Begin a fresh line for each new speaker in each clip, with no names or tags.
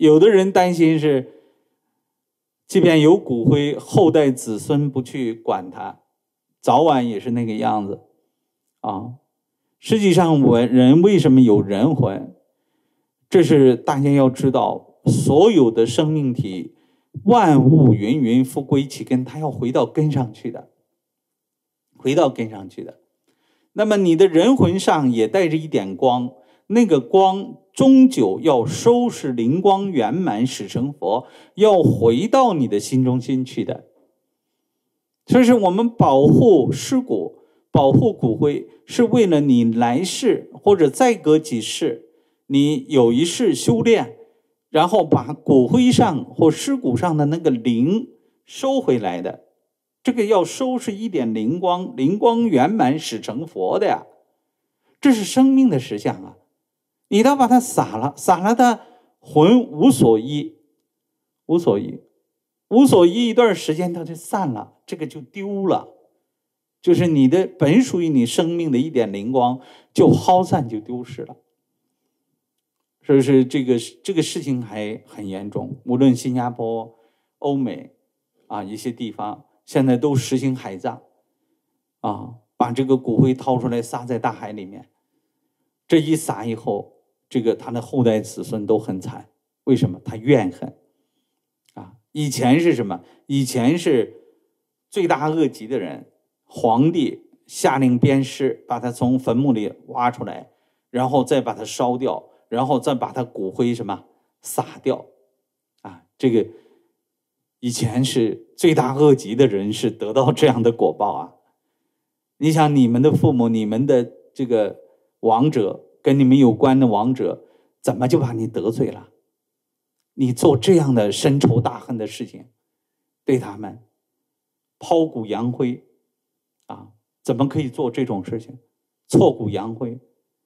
有的人担心是，即便有骨灰，后代子孙不去管它，早晚也是那个样子啊。实际上，人为什么有人魂？这是大家要知道，所有的生命体，万物芸芸，复归其根，它要回到根上去的，回到根上去的。那么你的人魂上也带着一点光，那个光终究要收拾灵光圆满，使成佛，要回到你的心中心去的。所以是我们保护尸骨，保护骨灰，是为了你来世或者再隔几世，你有一世修炼，然后把骨灰上或尸骨上的那个灵收回来的。这个要收拾一点灵光，灵光圆满使成佛的呀，这是生命的实相啊！你都把它撒了，撒了的魂无所依，无所依，无所依一段时间它就散了，这个就丢了，就是你的本属于你生命的一点灵光就耗散，就丢失了。所以是这个事情还很严重，无论新加坡、欧美啊一些地方。现在都实行海葬啊，把这个骨灰掏出来撒在大海里面，这一撒以后，这个他的后代子孙都很惨。为什么？他怨恨啊！以前是什么？以前是罪大恶极的人，皇帝下令鞭尸，把他从坟墓里挖出来，然后再把他烧掉，然后再把他骨灰什么撒掉啊！这个以前是罪大恶极的人是得到这样的果报啊！你想你们的父母，你们的这个亡者，跟你们有关的亡者，怎么就把你得罪了？你做这样的深仇大恨的事情，对他们抛骨扬灰啊，怎么可以做这种事情？挫骨扬灰。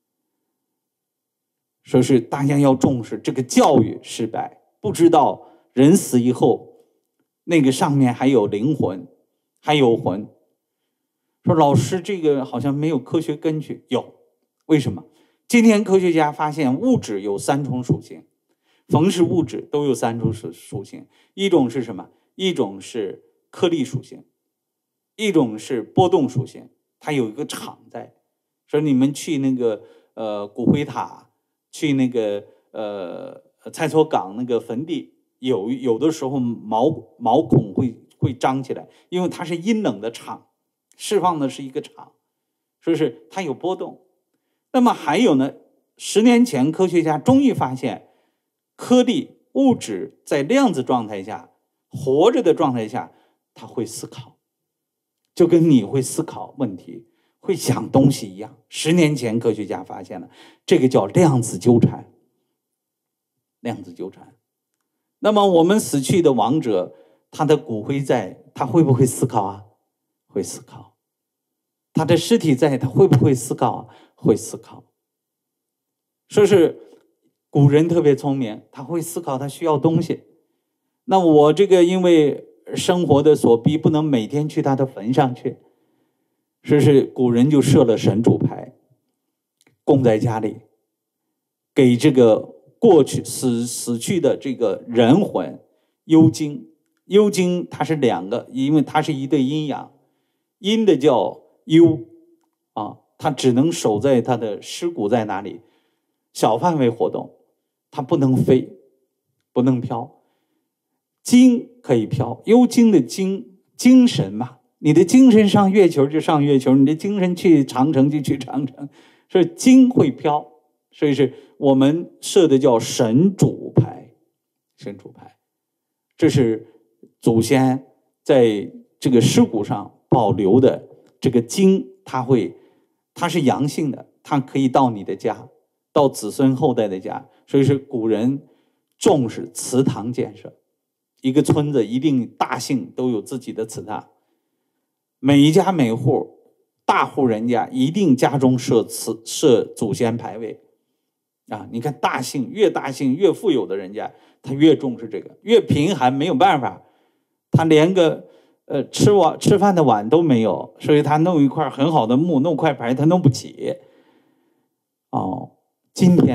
说是大家要重视这个教育失败，不知道人死以后那个上面还有灵魂，还有魂。说老师这个好像没有科学根据。有，为什么？今天科学家发现物质有3种属性，逢是物质都有3种属性。一种是什么？一种是颗粒属性，一种是波动属性，它有一个场在。说你们去那个骨灰塔，去那个蔡厝港那个坟地，有的时候毛孔会张起来，因为它是阴冷的场，释放的是一个场，所以是它有波动。那么还有呢，10年前科学家终于发现，颗粒物质在量子状态下，活着的状态下，它会思考，就跟你会思考问题，会想东西一样。10年前科学家发现了，这个叫量子纠缠。量子纠缠。那么我们死去的亡者，他的骨灰在，他会不会思考啊？会思考。他的尸体在，他会不会思考啊？会思考。说是古人特别聪明，他会思考，他需要东西。那我这个因为生活的所逼，不能每天去他的坟上去，说是古人就设了神主牌，供在家里，给这个过去死去的这个人魂幽精。幽精它是2个，因为它是一对阴阳，阴的叫幽啊，它只能守在它的尸骨在哪里，小范围活动，它不能飞，不能飘。精可以飘，幽精的精神嘛，你的精神上月球就上月球，你的精神去长城就去长城，所以精会飘。所以是我们设的叫神主牌，神主牌，这是祖先在这个尸骨上保留的这个精，它是阳性的，它可以到你的家，到子孙后代的家。所以是古人重视祠堂建设，一个村子一定大姓都有自己的祠堂，每一家每户大户人家一定家中设祖先牌位啊！你看大姓越富有的人家，他越重视这个，越贫寒没有办法，他连个吃饭的碗都没有，所以他弄一块很好的木，弄块牌他弄不起。哦，今天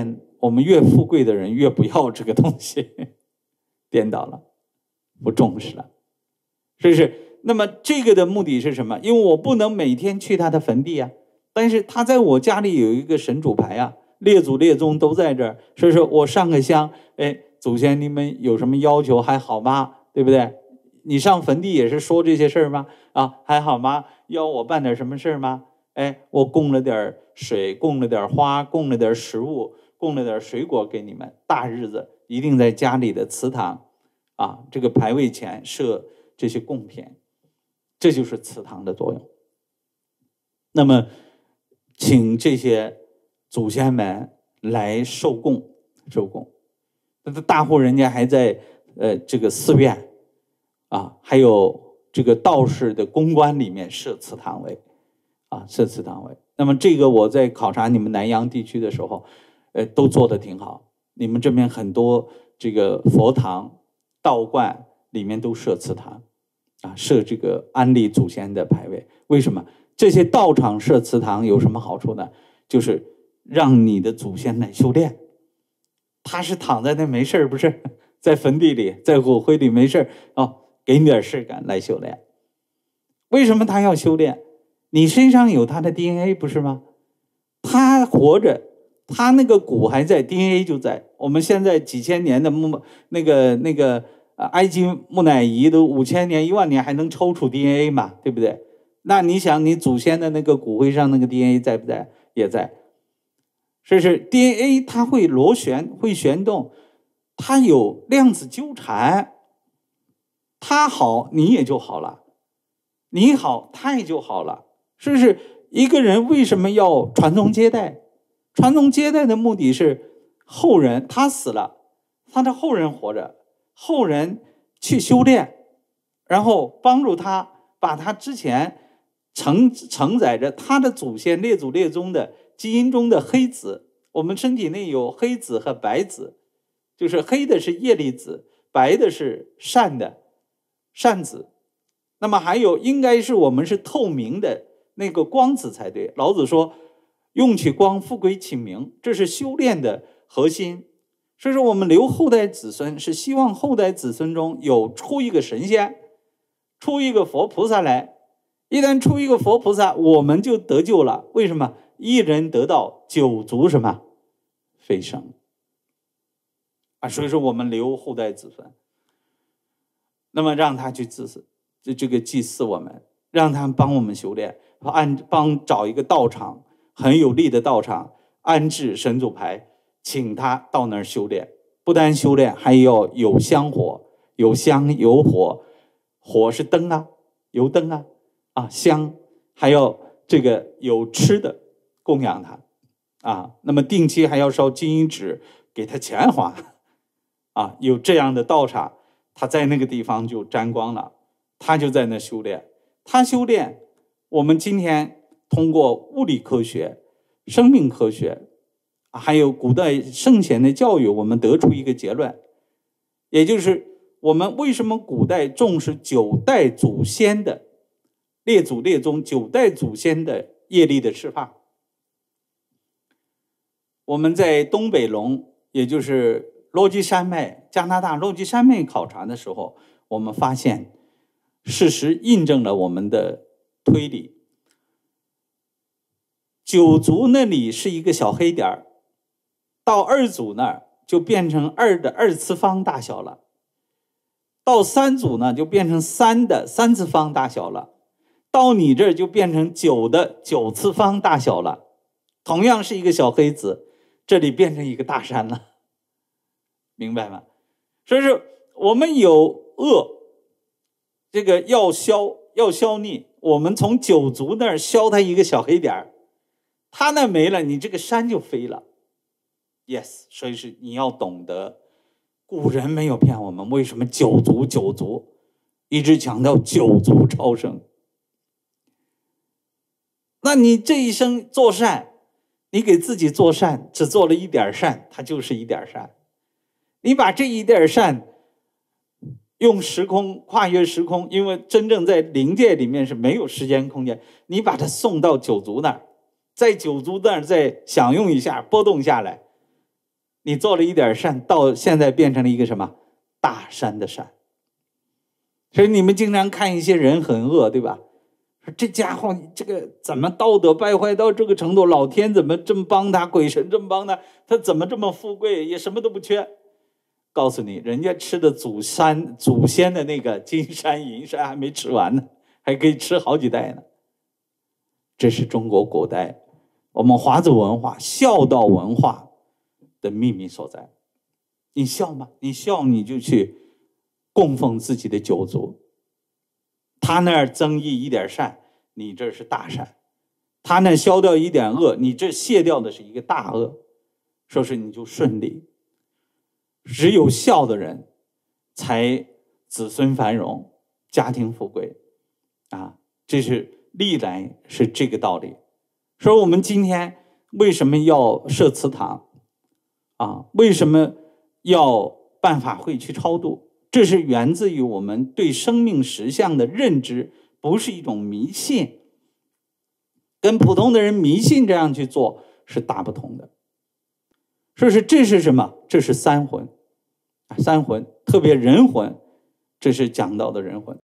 我们越富贵的人越不要这个东西，颠倒了，不重视了，是不是？那么这个的目的是什么？因为我不能每天去他的坟地啊，但是他在我家里有一个神主牌啊，列祖列宗都在这儿，所以说我上个香，哎，祖先你们有什么要求还好吗？对不对？你上坟地也是说这些事儿吗？啊，还好吗？要我办点什么事儿吗？哎，我供了点水，供了点花，供了点食物，供了点水果给你们。大日子一定在家里的祠堂啊，这个牌位前设这些贡品，这就是祠堂的作用。那么，请这些祖先们来受供，受供。那大户人家还在这个寺院啊，还有这个道士的公馆里面设祠堂位啊，设祠堂位。那么这个我在考察你们南阳地区的时候，都做得挺好。你们这边很多这个佛堂、道观里面都设祠堂啊，设这个安立祖先的牌位。为什么？这些道场设祠堂有什么好处呢？就是让你的祖先来修炼。他是躺在那没事不是？在坟地里，在骨灰里没事哦，给你点事干来修炼。为什么他要修炼？你身上有他的 DNA 不是吗？他活着，他那个骨还在， DNA 就在。我们现在几千年的埃及木乃伊都5000年10000年还能抽出 DNA 嘛，对不对？那你想你祖先的那个骨灰上那个 DNA 在不在？也在。是不是 DNA 它会螺旋，会旋动，它有量子纠缠，它好你也就好了，你好他也就好了。是不是？一个人为什么要传宗接代？传宗接代的目的是后人他死了，他的后人活着，后人去修炼，然后帮助他把他之前承载着他的祖先列祖列宗的基因中的黑子。我们身体内有黑子和白子，就是黑的是业力子，白的是善子。那么还有应该是我们是透明的那个光子才对。老子说用取光，复归其明，这是修炼的核心。所以说我们留后代子孙是希望后代子孙中有出一个神仙，出一个佛菩萨来。一旦出一个佛菩萨，我们就得救了。为什么？一人得道，9族什么飞升啊？所以说我们留后代子孙，那么让他去这个祭祀我们，让他帮我们修炼，找一个道场，很有力的道场，安置神主牌，请他到那儿修炼。不但修炼，还要有香火，有香有火，火是灯啊，油灯啊，香，还要这个有吃的供养他啊。那么定期还要烧金银纸给他钱花啊。有这样的道场，他在那个地方就沾光了，他就在那修炼。他修炼，我们今天通过物理科学、生命科学，还有古代圣贤的教育，我们得出一个结论，也就是我们为什么古代重视9代祖先的列祖列宗9代祖先的业力的释放。我们在东北龙，也就是落基山脉，加拿大落基山脉考察的时候，我们发现事实印证了我们的推理。9族那里是一个小黑点，到2族那儿就变成2的2次方大小了，到3族呢就变成3的3次方大小了，到你这儿就变成9的9次方大小了。同样是一个小黑子，这里变成一个大山了，明白吗？所以说我们有恶，这个要消匿，我们从9族那儿消它一个小黑点，它那没了，你这个山就飞了。Yes， 所以是你要懂得，古人没有骗我们。为什么9族一直强调9族超生？那你这一生做善，你给自己做善，只做了一点善，它就是一点善。你把这一点善用时空跨越时空，因为真正在灵界里面是没有时间空间，你把它送到9族那儿，在9族那儿再享用一下，波动下来， 你做了一点善，到现在变成了一个什么大山的山。所以你们经常看一些人很恶，对吧？说这家伙这个怎么道德败坏到这个程度？老天怎么这么帮他？鬼神这么帮他？他怎么这么富贵，也什么都不缺？告诉你，人家吃的祖先的那个金山银山还没吃完呢，还可以吃好几代呢。这是中国古代我们华族文化孝道文化的秘密所在。你孝吗？你孝你就去供奉自己的九族，他那儿增益一点善，你这是大善；他那消掉一点恶，你这卸掉的是一个大恶，说是你就顺利。只有孝的人，才子孙繁荣，家庭富贵啊！这是历来是这个道理。说我们今天为什么要设祠堂啊？为什么要办法会去超度？这是源自于我们对生命实相的认知，不是一种迷信，跟普通的人迷信这样去做是大不同的。说是这是什么？这是三魂，三魂，特别人魂，这是讲到的人魂。